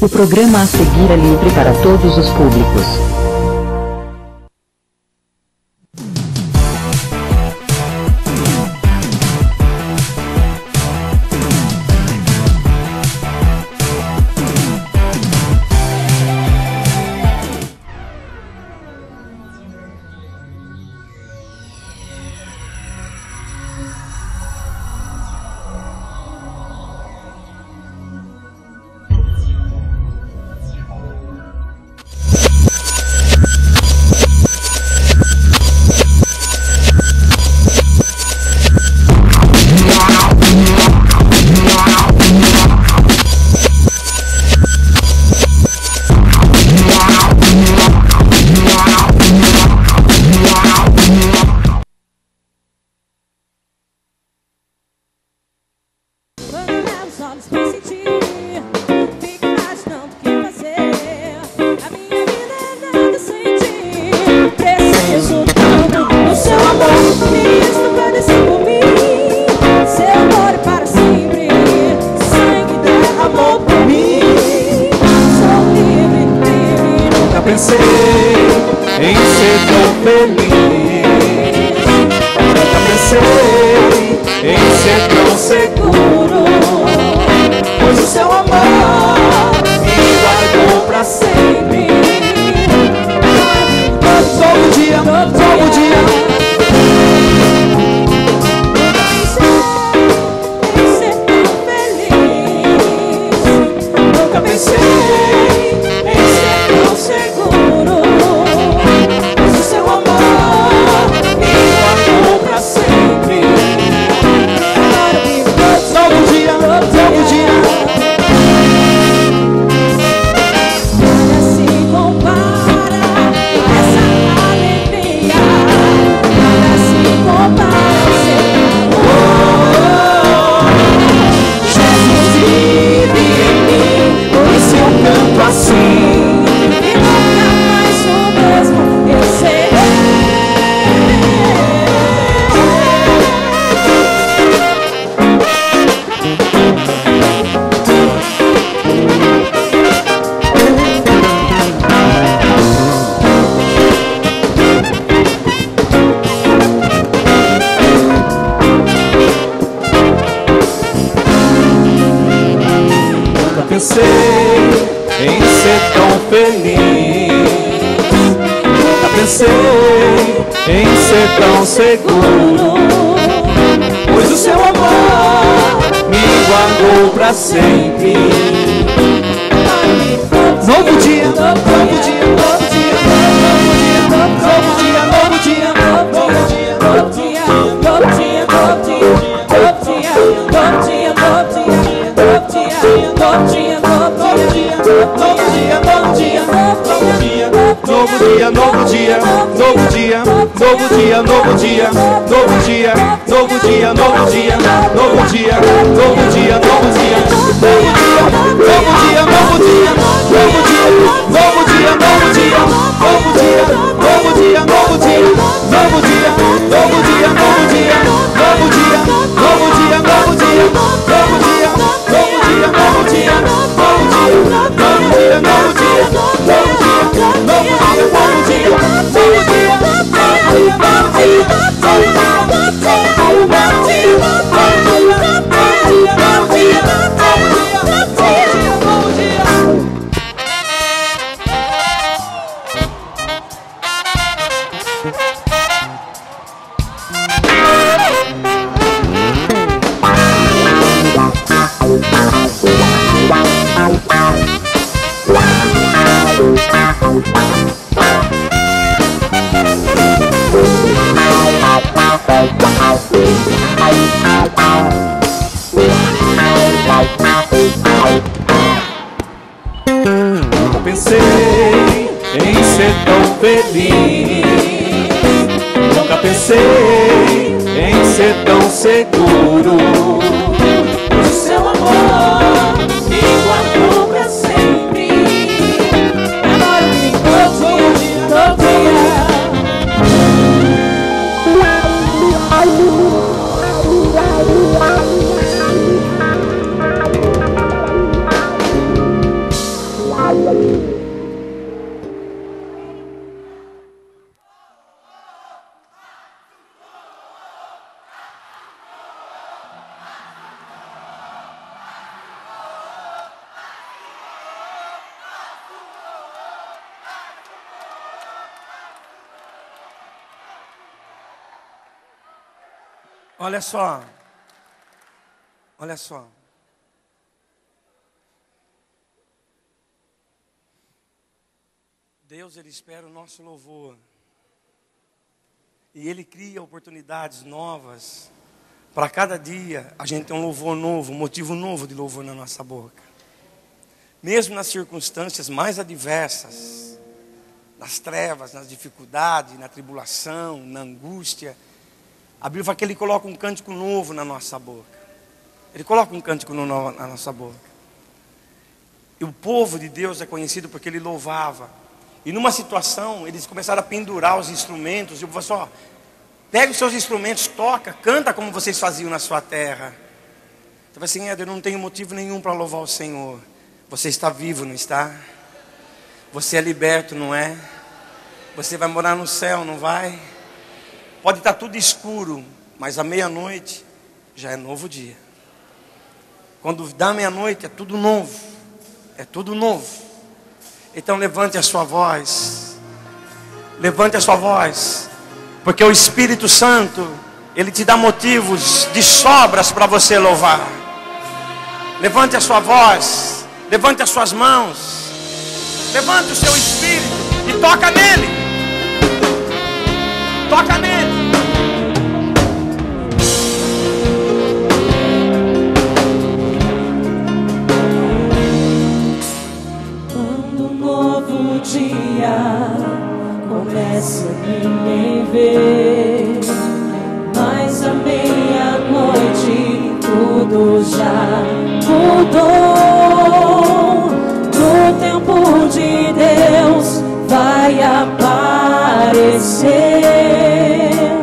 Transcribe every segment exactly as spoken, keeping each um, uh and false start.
O programa a seguir é livre para todos os públicos. Olha só. Olha só. Deus, Ele espera o nosso louvor. E Ele cria oportunidades novas. Para cada dia a gente tem um louvor novo, um motivo novo de louvor na nossa boca. Mesmo nas circunstâncias mais adversas, nas trevas, nas dificuldades, na tribulação, na angústia, a Bíblia fala que Ele coloca um cântico novo na nossa boca. Ele coloca um cântico novo na nossa boca. E o povo de Deus é conhecido porque ele louvava. E numa situação, eles começaram a pendurar os instrumentos. E eu falei assim, ó, pega os seus instrumentos, toca, canta como vocês faziam na sua terra. Eu falei assim, Éder, eu não tenho motivo nenhum para louvar o Senhor. Você está vivo, não está? Você é liberto, não é? Você vai morar no céu, não vai? Pode estar tudo escuro, mas à meia-noite já é novo dia. Quando dá meia-noite é tudo novo. É tudo novo. Então levante a sua voz. Levante a sua voz. Porque o Espírito Santo, Ele te dá motivos de sobras para você louvar. Levante a sua voz. Levante as suas mãos. Levante o seu espírito e toca nele. Toca nele. Dia começa a ninguém ver, mas à meia-noite tudo já mudou. No tempo de Deus vai aparecer.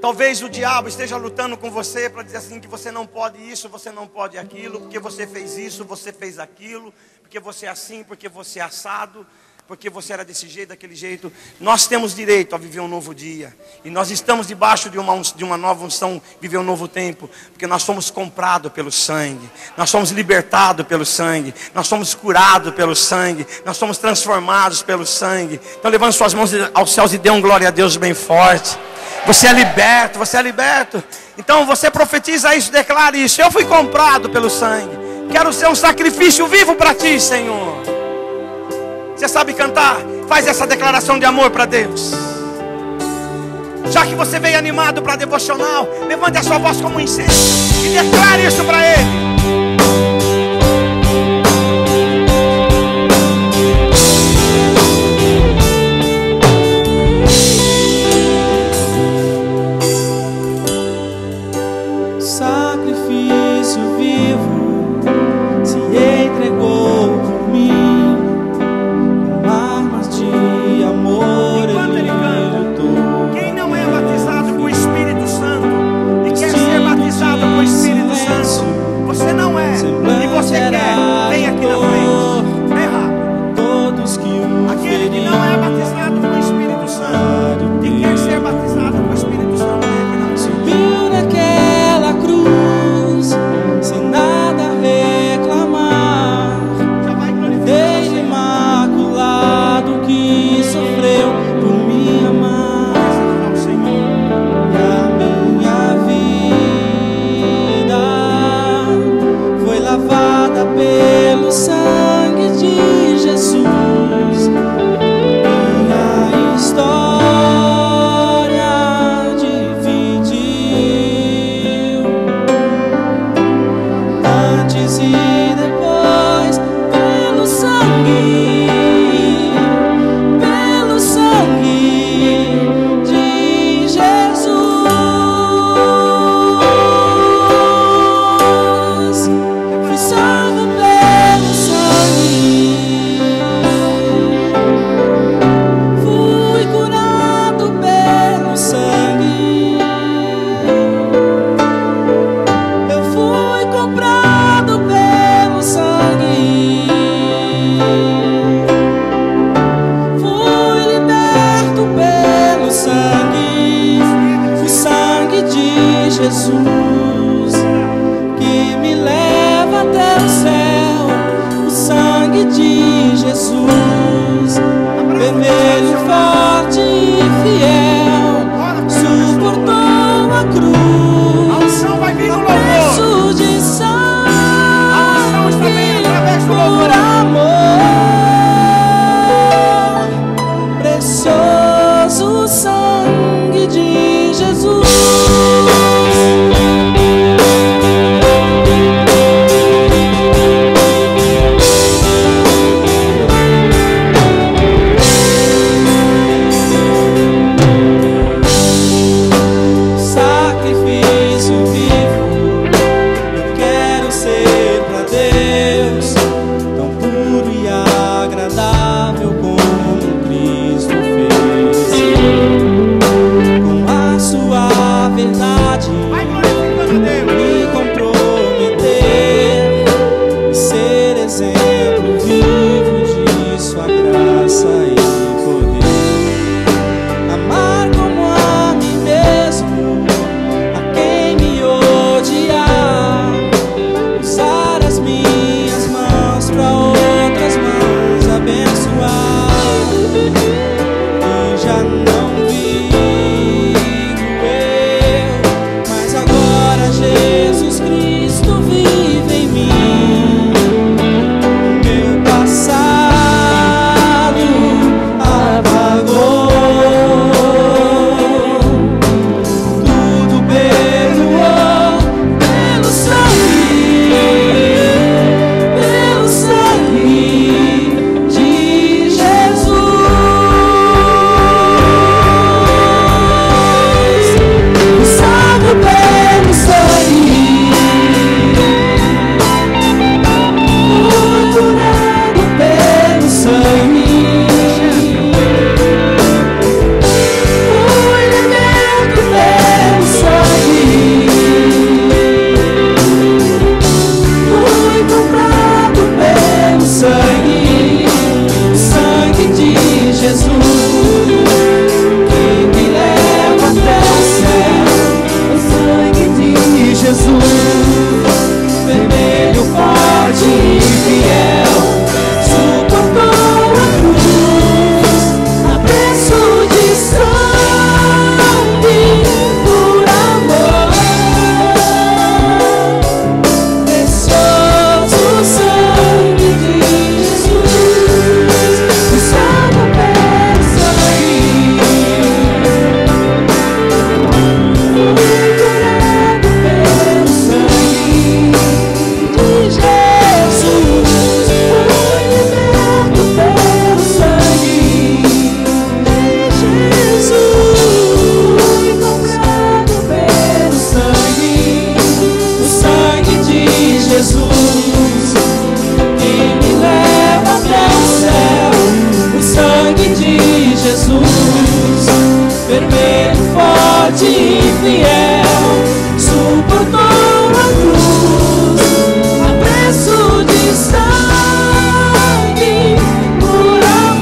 Talvez o diabo esteja lutando com você para dizer assim que você não pode isso, você não pode aquilo, porque você fez isso, você fez aquilo, porque você é assim, porque você é assado, porque você era desse jeito, daquele jeito. Nós temos direito a viver um novo dia. E nós estamos debaixo de uma, de uma nova unção, viver um novo tempo. Porque nós somos comprados pelo sangue. Nós somos libertados pelo sangue. Nós somos curados pelo sangue. Nós somos transformados pelo sangue. Então levante suas mãos aos céus e dê um glória a Deus bem forte. Você é liberto, você é liberto. Então você profetiza isso, declara isso. Eu fui comprado pelo sangue. Quero ser um sacrifício vivo para ti, Senhor. Você sabe cantar? Faz essa declaração de amor para Deus. Já que você veio animado para devocional, levante a sua voz como um incêndio e declare isso para Ele. Sacrifício vivo se entregou por mim. Você não é, e você quer, vem aqui na frente, vem rápido. Todos que o Aquele que não é batizado com o Espírito Santo e quer ser batizado com o Espírito Santo, vem aqui na frente. Subiu naquela cruz, sem nada reclamar, desde imaculado que sofreu por me amar. E a minha vida foi lavada pelo sangue de Jesus. Minha história dividiu antes e depois pelo sangue, pelo sangue de Jesus. Fui salvo pelo sangue, fui curado pelo sangue, eu fui comprado pelo sangue, fui liberto pelo sangue, o sangue de Jesus que me leva até o céu, o sangue de Jesus, vermelho, forte e fiel, suportou a cruz, A unção vai vir no louvor. preço de A unção está vindo através sangue do louvor. por amor, precioso sangue de Jesus. forte e fiel, suportou a cruz a preço de sangue por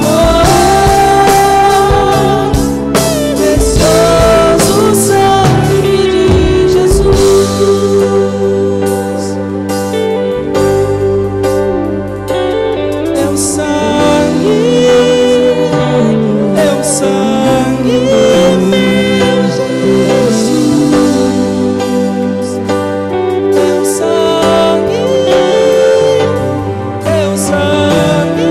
amor. Precioso sangue de Jesus. É o sangue, é o sangue, meu Jesus. É o sangue, é o sangue.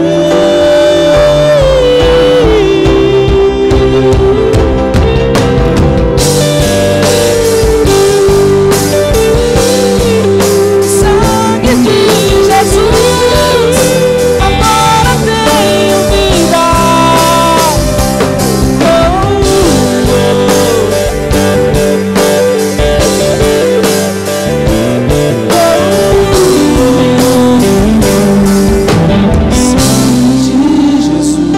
Sangue de Jesus, agora tenho vida. Sangue de Jesus.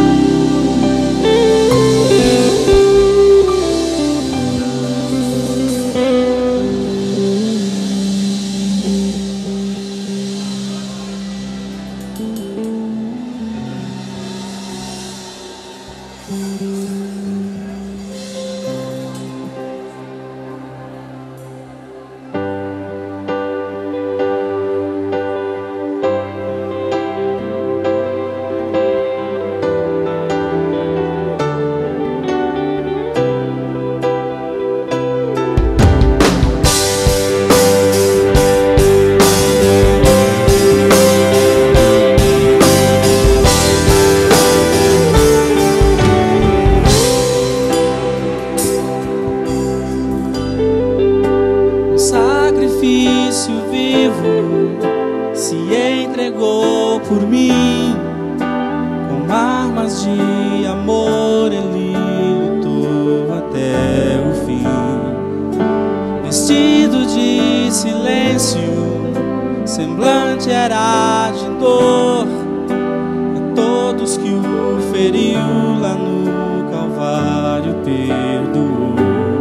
Um sacrifício vivo se entregou por mim. Com armas de amor ele lutou até o fim. Vestido de silêncio, semblante era de dor. A todos que o feriu lá no Calvário perdoou.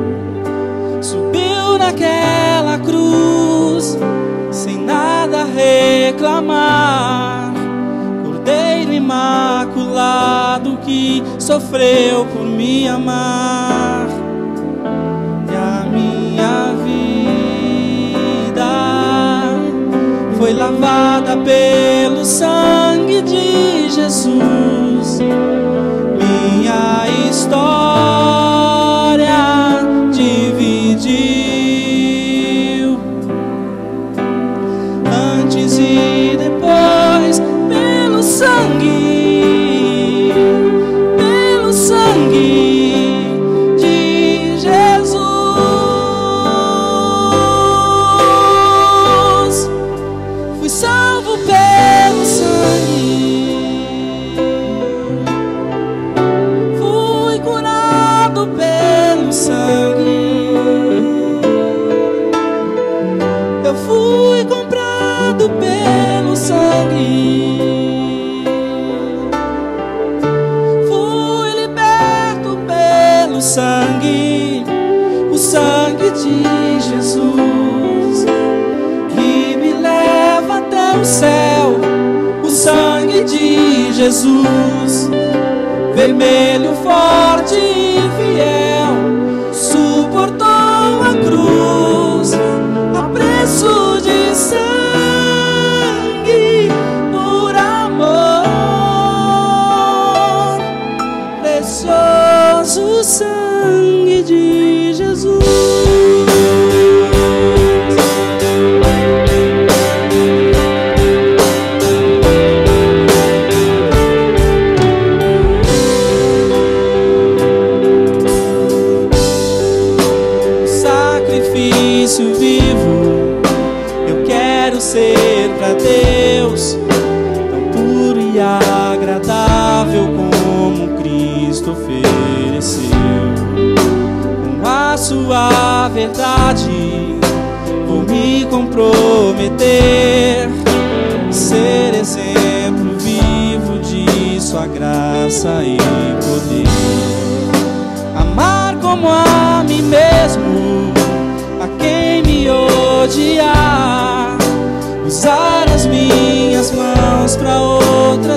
Subiu naquela cruz sem nada reclamar, Cordeiro imaculado que sofreu por me amar. E a minha vida foi lavada pelo sangue de Jesus. Minha história dividiu antes e depois pelo sangue, pelo sangue de Jesus. Fui salvo pelo sangue, fui curado pelo sangue. Eu fui comprado pelo sangue, fui liberto pelo sangue, o sangue de Jesus que me leva até o céu. O sangue de Jesus, vermelho, forte e fiel, suportou a cruz a preço de sangue por amor. Precioso sangue de Jesus. Sacrifício vivo, eu quero ser pra Deus, tão puro e agradável como Cristo ofereceu. Com a sua verdade vou me comprometer, ser exemplo vivo de sua graça e poder. Amar como a mim mesmo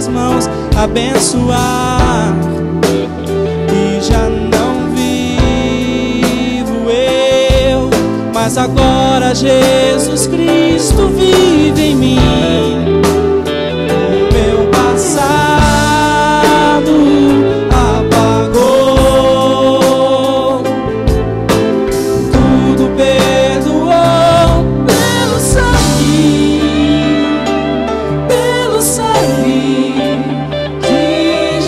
tuas mãos abençoar. E já não vivo eu, mas agora Jesus Cristo vive em mim. O meu passado apagou, tudo perdoou pelo sangue, pelo sangue de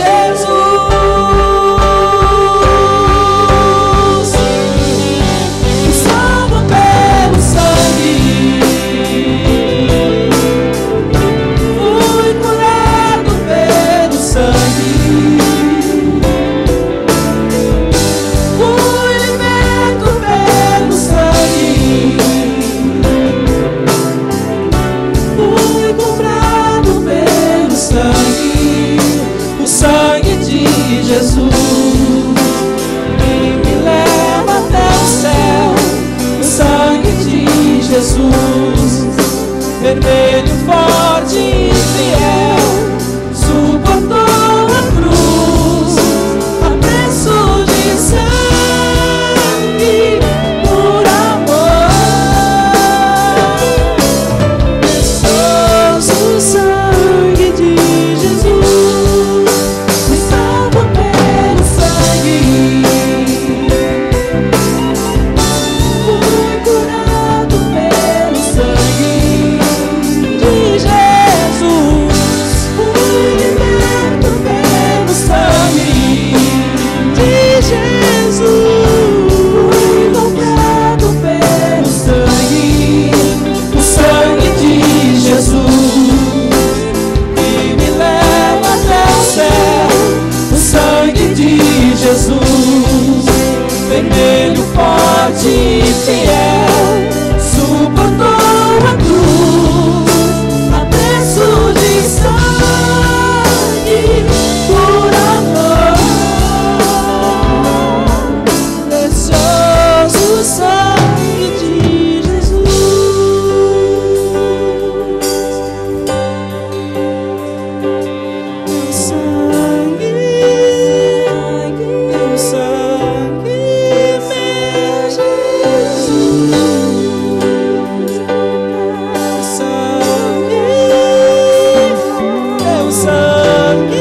Jesus. Me salva pelo sangue. Fui curado pelo sangue. Fui liberto pelo sangue. Fui comprado pelo sangue. O sangue de Jesus que me leva até o céu. O sangue de Jesus, vermelho, forte e fiel, suportou a cruz a preço de sangue por amor. Precioso sangue de Jesus, me salva pelo sangue. Fui curado pelo sangue de Jesus. Fui liberto pelo sangue de Jesus. Fui comprado pelo sangue, o sangue de Jesus que me leva até o céu. O sangue de Jesus, vermelho, forte e fiel, suportou a cruz a preço de sangue por amor. Precioso sangue de Jesus. Teu sangue, teu sangue, meu Jesus. Teu sangue, teu sangue.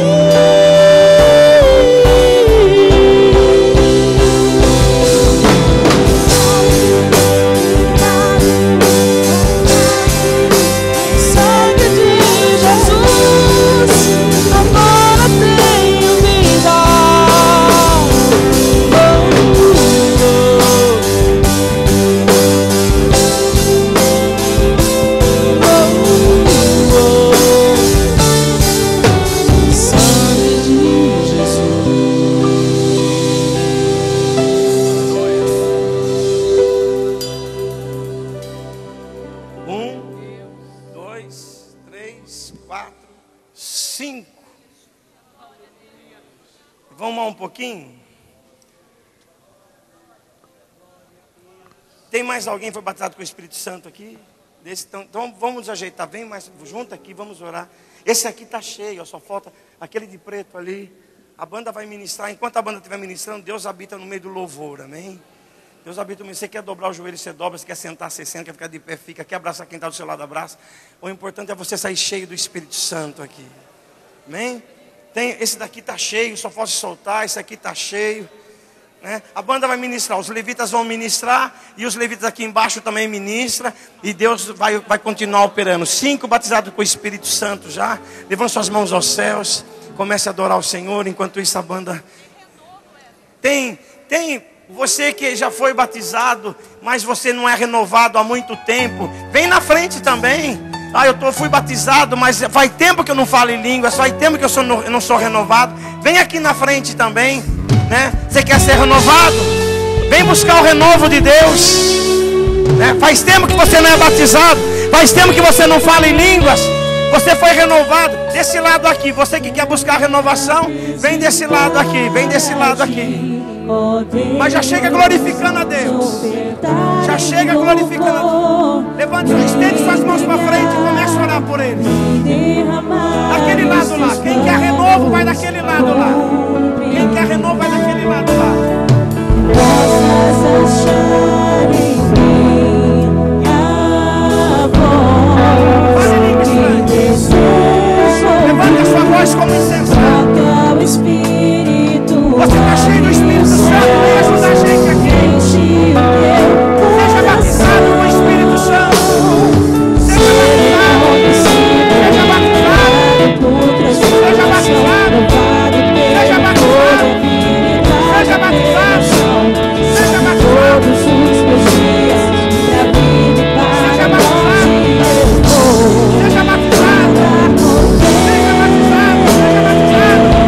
Sangue de Jesus, agora tenho vida. Sangue de Jesus. Um, dois, três, quatro, cinco. Vamos mais um pouquinho? Tem mais alguém que foi batizado com o Espírito Santo aqui? Desse, então, então vamos nos ajeitar, vem mais junto aqui, vamos orar. Esse aqui está cheio, ó, só falta aquele de preto ali. A banda vai ministrar, enquanto a banda estiver ministrando, Deus habita no meio do louvor, amém? Deus habita no meio. Você quer dobrar o joelho, você dobra. Você quer sentar, você senta. Quer ficar de pé, fica. Quer abraçar quem está do seu lado, abraça. O importante é você sair cheio do Espírito Santo aqui, amém? Tem, esse daqui está cheio, só pode soltar. Esse aqui está cheio, né? A banda vai ministrar, os levitas vão ministrar, e os levitas aqui embaixo também ministram, e Deus vai, vai continuar operando. Cinco batizados com o Espírito Santo já. Levante suas mãos aos céus, comece a adorar o Senhor. Enquanto isso a banda tem, tem você que já foi batizado, mas você não é renovado há muito tempo, vem na frente também. Ah, eu tô, fui batizado, mas faz tempo que eu não falo em línguas, faz tempo que eu, sou, eu não sou renovado. Vem aqui na frente também, né? Você quer ser renovado? Vem buscar o renovo de Deus, né? Faz tempo que você não é batizado, faz tempo que você não fala em línguas. Você foi renovado. Desse lado aqui, você que quer buscar renovação, vem desse lado aqui, vem desse lado aqui. Mas já chega glorificando a Deus. Já chega glorificando a Deus. Levante, estende suas mãos para frente e comece a orar por eles. Daquele lado lá. Quem quer renovo vai daquele lado lá. Quem quer renovo vai daquele lado lá. Possas achar em mim a voz. Fale língua estranha. Levante a sua voz como insensato. Toca o Espírito. Você está cheio do Espírito Santo. Vem ajudar a gente aqui. Enche o teu Seja batizado com o Espírito Santo. Seja batizado. Seja batizado. Seja batizado. Seja batizado. Seja batizado. Seja batizado. Todos os meus dias da vida para Seja batizado. Seja batizado. Seja batizado. Seja batizado.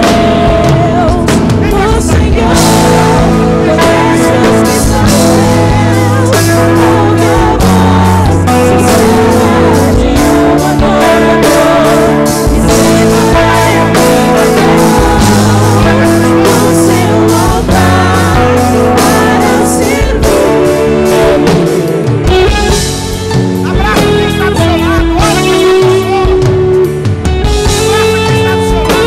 o Senhor, conheces que são teus, ouve a voz sincera de um adorador, e separai a minha dor no seu altar para servir. Abraça quem está do seu lado. Olha quem está do seu lado. Abraça quem está do seu lado.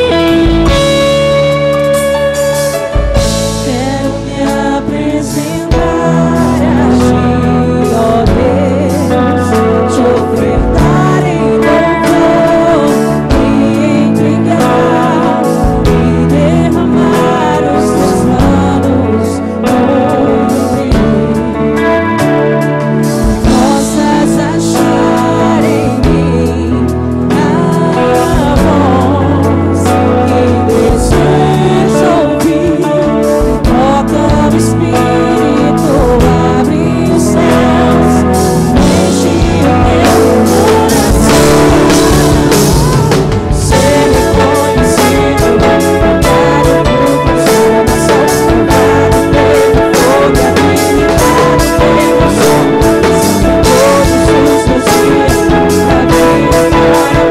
Quero me apresentar a ti, ó Deus, te ofertar em louvor, e entregar e derramar os teus manos sobre mim. Possas achar em mim a voz que deseja ouvir. Toca o Espírito, abre os céus, enche o teu coração. Ser reconhecido, dado por transformação, dado pelo fogo e habilitado pelo som. São todos os meus dias da vida para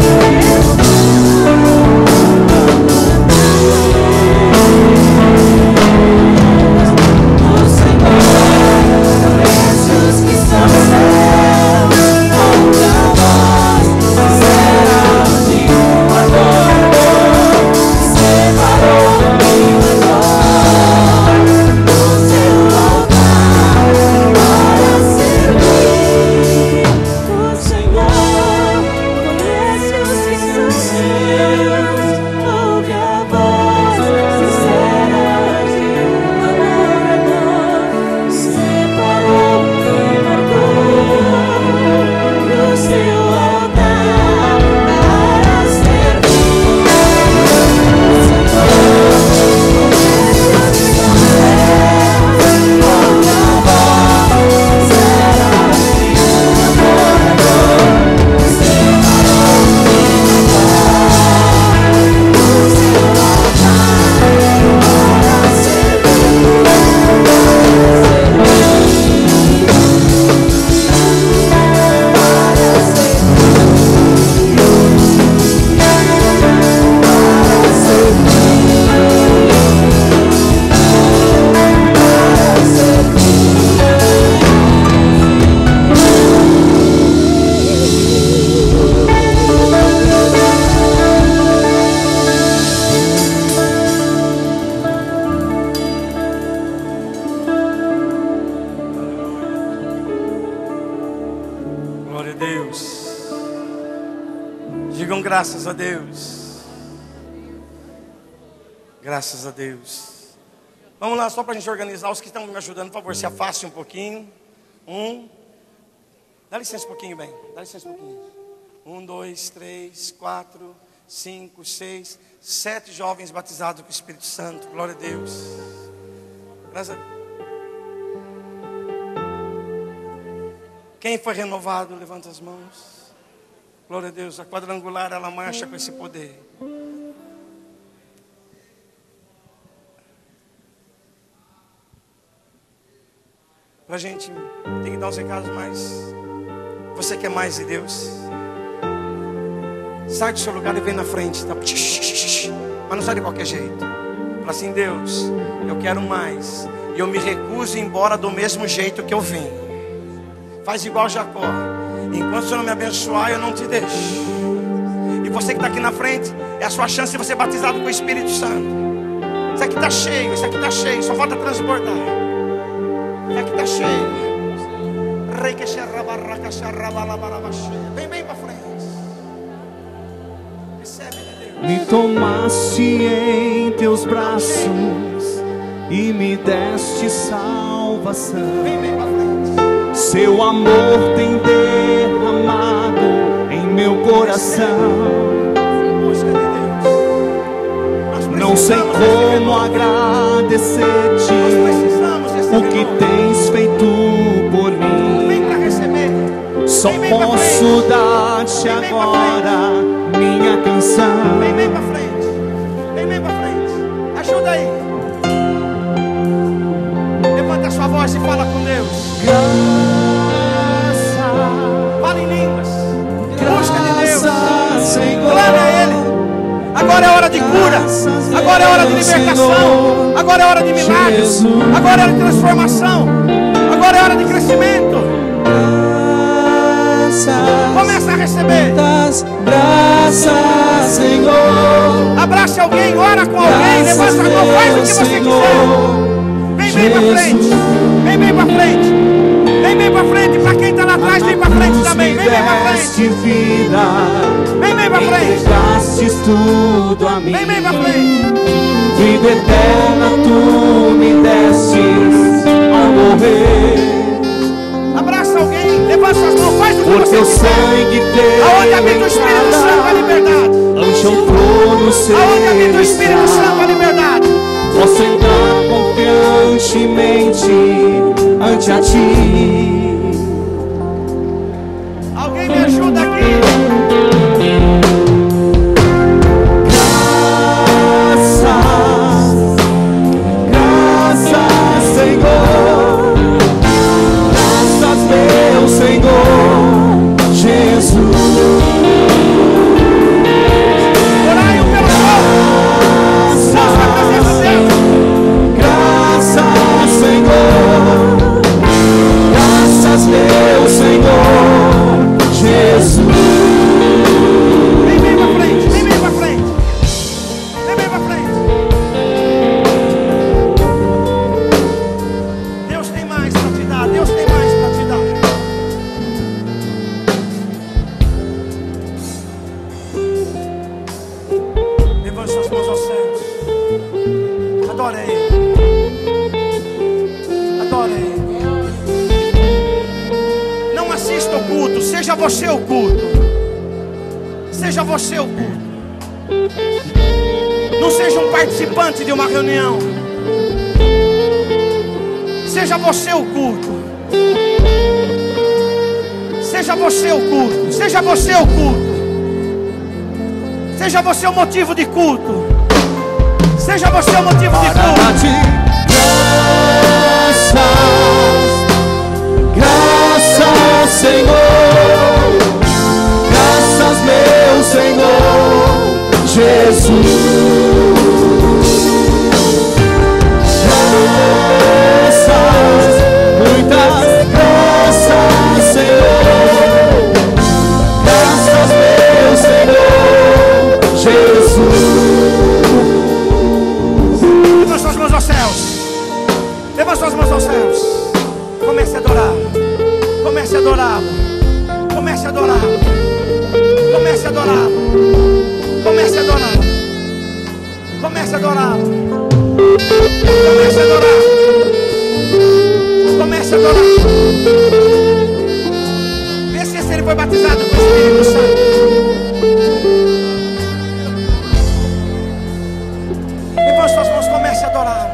o Senhor, conheces que são seus, ouve a voz sincera de um adorador, que separou minha dor no seu altar para servir. O Senhor, conheces que são seus, ouve a voz sincera de um adorador, separou e marcou no seu altar para servir. O Senhor, conheces que são seus, ouve a voz sincera de um adorador, separou e marcou no seu altar para servir. Glória a Deus. Digam graças a Deus. Graças a Deus. Vamos lá, só para a gente organizar. Os que estão me ajudando, por favor, se afaste um pouquinho. Um. Dá licença um pouquinho, bem. Dá licença um pouquinho. Um, dois, três, quatro, cinco, seis, sete jovens batizados com o Espírito Santo. Glória a Deus. Graças a Deus. Quem foi renovado, levanta as mãos. Glória a Deus. A quadrangular, ela marcha com esse poder. Pra gente, tem que dar uns recados mais. Você quer mais de Deus? Sai do seu lugar e vem na frente, tá? Mas não sai de qualquer jeito. Fala assim: Deus, eu quero mais. E eu me recuso a ir embora do mesmo jeito que eu vim. Faz igual Jacó. Enquanto o Senhor não me abençoar, eu não te deixo. E você que está aqui na frente, é a sua chance de você ser batizado com o Espírito Santo. Isso aqui está cheio, isso aqui está cheio. Só falta transbordar. Isso aqui está cheio. Vem bem para frente. Recebe de Deus. Me tomaste em teus braços e me deste salvação. Vem bem para frente. Seu amor tem derramado em meu coração. Não sei como agradecer-te o que tens feito por mim. Só posso dar-te agora minha canção. Vem bem para frente. Vem bem para frente. Ajuda aí. Levanta a sua voz e fala com Deus. Graça, Fala em línguas. Busca de Deus. graça, Senhor. Clame a Ele. Agora é hora de cura. Agora é hora de libertação. Agora é hora de milagres. Agora é hora de transformação. Agora é hora de crescimento. Começa a receber. Graças, Senhor. Abrace alguém, ora com alguém, levanta a mão, faz o que você quiser. Vem bem para frente. Vem bem para frente. Vem bem para frente. Para quem está lá atrás, vem para frente também. Vem bem para frente. Vem bem para frente. Gastes tudo a mim. Vem bem para frente. Vida eterna tu me destes ao morrer. Abraça alguém, levanta suas mãos, faz o que Por você teu quiser. sangue teu Aonde habita o Espírito Santo, a liberdade. ante o trono seu Aonde habita o Espírito Santo, a liberdade. posso entrar confiantemente ante a ti. Alguém me ajuda aqui. Graças, graças, Senhor. Graças, meu Senhor Jesus. Orai um pelo povo. Mostra a presença de Deus. Graças, Senhor. Graças, meu Senhor Jesus. Vem bem pra frente, vem bem pra frente. Vem bem pra frente. Deus tem mais pra te dar, Deus tem mais pra te dar. Levante suas mãos aos céus. Adore a Ele. Adore a Ele. Não assista o culto, seja você o culto. Seja você o culto. Não seja um participante de uma reunião. Seja você o culto. Seja você o culto. Seja você o culto. Seja você o motivo de culto. Seja você o motivo de culto. Graças, graças, Senhor. Graças, meu Senhor Jesus. Graças, muitas graças, Senhor. Graças, meu Senhor Jesus. Levanta suas mãos aos céus. Levanta suas mãos aos céus. Comece a adorar. Comece a adorá-lo. Comece a adorá-lo. Comece a adorá-lo. Comece a adorá-lo. Comece a adorá-lo. Comece a adorá-lo. Comece a adorá-lo. Vê se ele foi batizado com o Espírito Santo. Levante suas mãos, comece a adorá-lo.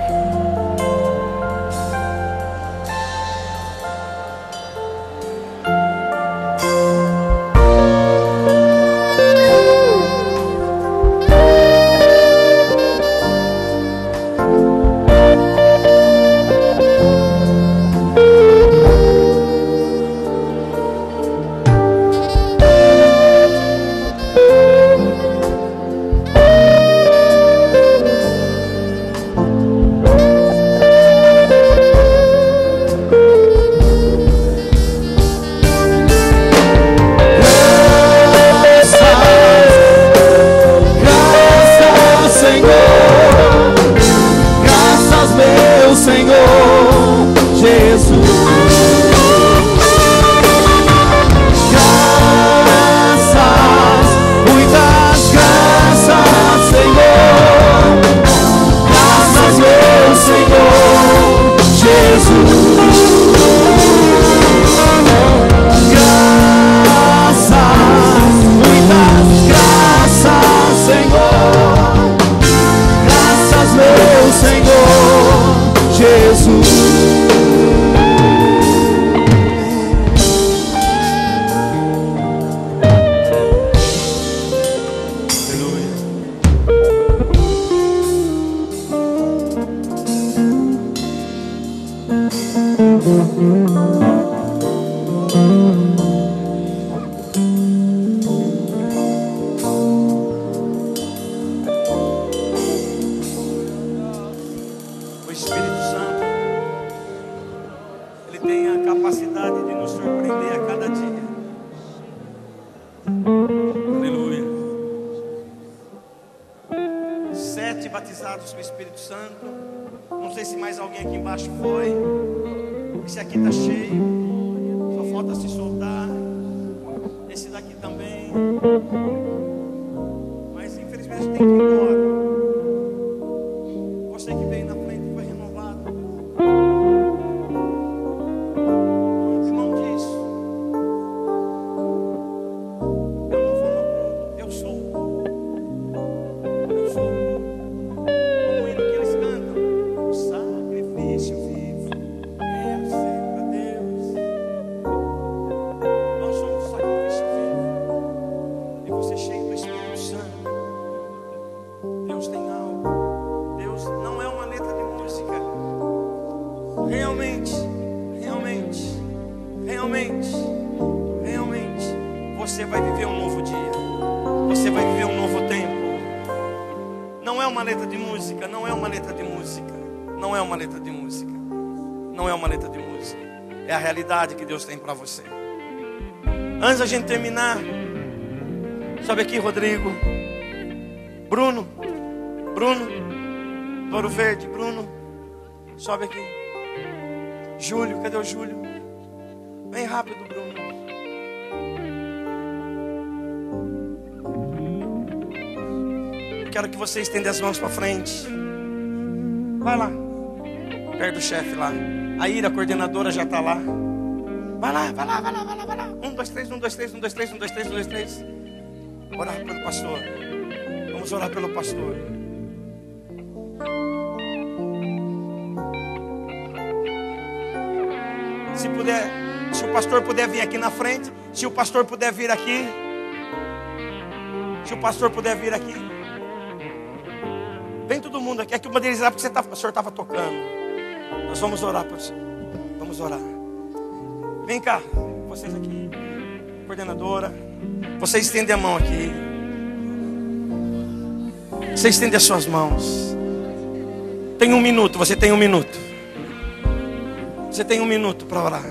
Jesus. Graças, muitas graças, Senhor. Graças, meu Senhor Jesus. Graças, muitas graças, Senhor. Graças, meu Senhor Jesus. O Espírito Santo, ele tem a capacidade de nos surpreender a cada dia. Aleluia. Sete batizados com o Espírito Santo. Não sei se mais alguém aqui embaixo foi. Esse aqui está cheio. Só falta se soltar. Esse daqui também. Mas infelizmente tem que ir embora. Você que veio na frente foi renovado. Não mão disso. Eu não vou no culto. Eu sou. Eu sou. Como hino que eles cantam. O sacrifício vivo. Eu sempre a Deus. Nós somos o sacrifício vivo. E você cheio do Espírito Santo. Deus tem algo. Deus não é uma letra de música. Realmente, realmente, realmente, realmente, você vai viver um novo dia. Você vai viver um novo tempo. Não é uma letra de música, não é uma letra de música. Não é uma letra de música. Não é uma letra de música. É a realidade que Deus tem para você. Antes da gente terminar, sobe aqui, Rodrigo. Bruno. Bruno. Ouro Verde, Bruno. Sobe aqui. Júlio, cadê o Júlio? Vem rápido, Bruno. Eu quero que você estenda as mãos para frente. Vai lá. Perto do chefe lá. A Ira, a coordenadora, já está lá. Vai lá, vai lá, vai lá, vai lá, vai lá. Um, dois, três, um, dois, três, um, dois, três, um, dois, três, um, dois, três. Orar pelo pastor. Vamos orar pelo pastor. Se puder, se o pastor puder vir aqui na frente, se o pastor puder vir aqui, se o pastor puder vir aqui, vem todo mundo aqui. Aqui o bandeirizado porque você tá, o senhor estava tocando. Nós vamos orar por você. Vamos orar. Vem cá, vocês aqui, coordenadora. Você estende a mão aqui. Você estende as suas mãos. Tem um minuto, você tem um minuto. Você tem um minuto para orar.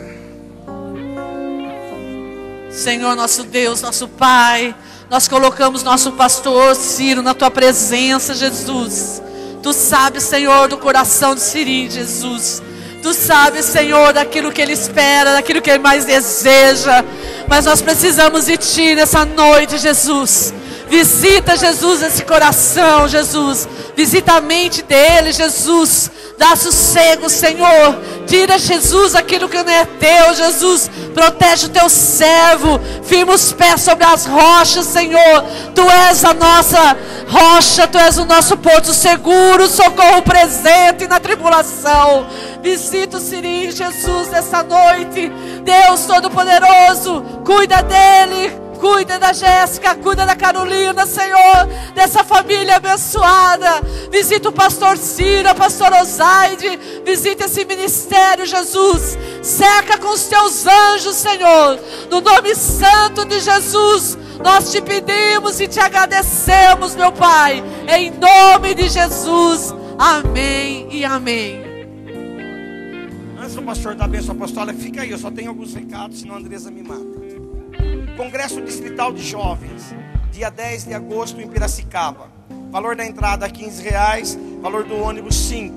Senhor, nosso Deus, nosso Pai, nós colocamos nosso pastor Ciro na tua presença, Jesus. Tu sabes, Senhor, do coração de Ciro, Jesus. Tu sabes, Senhor, daquilo que ele espera, daquilo que ele mais deseja. Mas nós precisamos de Ti nessa noite, Jesus. Visita, Jesus, esse coração, Jesus. Visita a mente dele, Jesus. Dá sossego, Senhor. Tira, Jesus, aquilo que não é teu, Jesus. Protege o teu servo. Firma os pés sobre as rochas, Senhor. Tu és a nossa rocha. Tu és o nosso porto seguro. Socorro presente na tribulação. Visita o Cirinho, Jesus, nessa noite. Deus Todo-Poderoso, cuida dele. Cuida da Jéssica, cuida da Carolina, Senhor, dessa família abençoada. Visita o pastor Ciro, a pastora Osaide. Visita esse ministério, Jesus. Cerca com os teus anjos, Senhor. No nome santo de Jesus, nós te pedimos e te agradecemos, meu Pai. Em nome de Jesus. Amém e amém. Antes do pastor dar a bênção apostólica, fica aí, eu só tenho alguns recados, senão a Andresa me mata. Congresso Distrital de Jovens, dia dez de agosto em Piracicaba. Valor da entrada quinze reais, valor do ônibus cinco. Então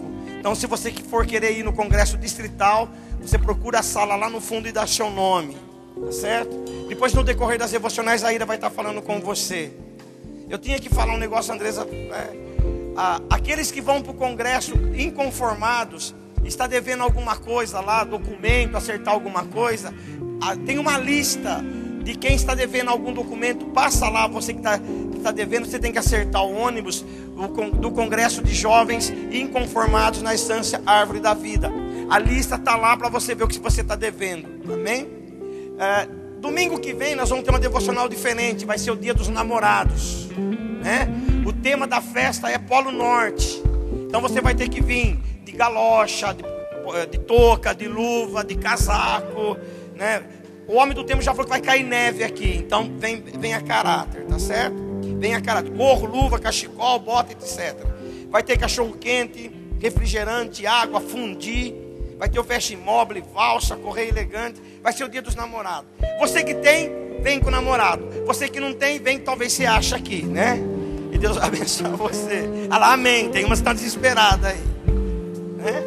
Então, se você for querer ir no congresso distrital, você procura a sala lá no fundo e dá seu nome, tá certo? Depois, no decorrer das devocionais, a Ira vai estar falando com você. Eu tinha que falar um negócio, Andresa. É, a, aqueles que vão para o congresso inconformados, está devendo alguma coisa lá, documento, acertar alguma coisa, a, tem uma lista de quem está devendo algum documento. Passa lá, você que está que tá devendo, você tem que acertar o ônibus do congresso de jovens inconformados na estância Árvore da Vida. A lista está lá para você ver o que você está devendo. Amém? É, domingo que vem nós vamos ter uma devocional diferente. Vai ser o dia dos namorados, né? O tema da festa é Polo Norte. Então você vai ter que vir de galocha, de, de touca, de luva, de casaco, né? O homem do tempo já falou que vai cair neve aqui. Então vem, vem a caráter, tá certo? Vem a caráter, gorro, luva, cachecol, bota, etcétera. Vai ter cachorro quente, refrigerante, água, fundi. Vai ter o festa imóvel, valsa, correio elegante. Vai ser o dia dos namorados. Você que tem, vem com o namorado. Você que não tem, vem, talvez você ache aqui, né? E Deus abençoe você. Ah lá, amém. Tem umas que estão desesperadas aí, né?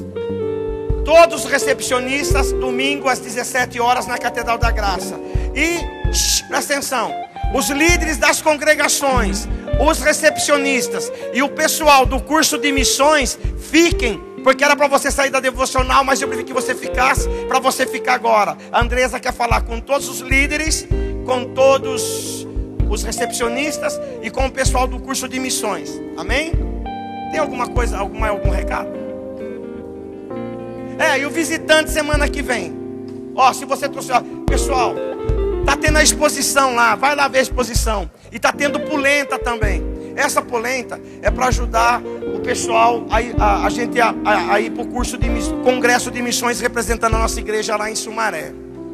Todos os recepcionistas, domingo às dezessete horas na Catedral da Graça. E, shh, presta atenção, os líderes das congregações, os recepcionistas e o pessoal do curso de missões, fiquem, porque era para você sair da devocional, mas eu preferi que você ficasse, para você ficar agora. A Andresa quer falar com todos os líderes, com todos os recepcionistas e com o pessoal do curso de missões. Amém? Tem alguma coisa, alguma, algum recado? É, e o visitante semana que vem. Ó, se você trouxe, ó, pessoal, tá tendo a exposição lá, vai lá ver a exposição. E tá tendo polenta também. Essa polenta é para ajudar o pessoal a, a, a gente a, a, a ir para o curso de congresso de missões representando a nossa igreja lá em Sumaré.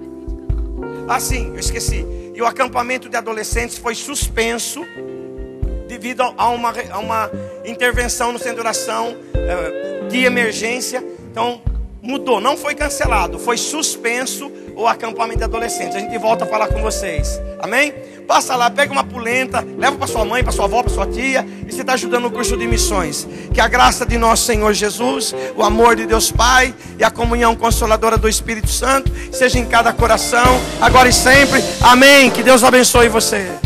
Ah, sim, eu esqueci. E o acampamento de adolescentes foi suspenso devido a uma, a uma intervenção no centro de oração é, de emergência. Então mudou, não foi cancelado, foi suspenso o acampamento de adolescentes. A gente volta a falar com vocês, amém? Passa lá, pega uma polenta, leva para sua mãe, para sua avó, para sua tia, e você está ajudando o curso de missões. Que a graça de nosso Senhor Jesus, o amor de Deus Pai e a comunhão consoladora do Espírito Santo seja em cada coração, agora e sempre, amém. Que Deus abençoe você.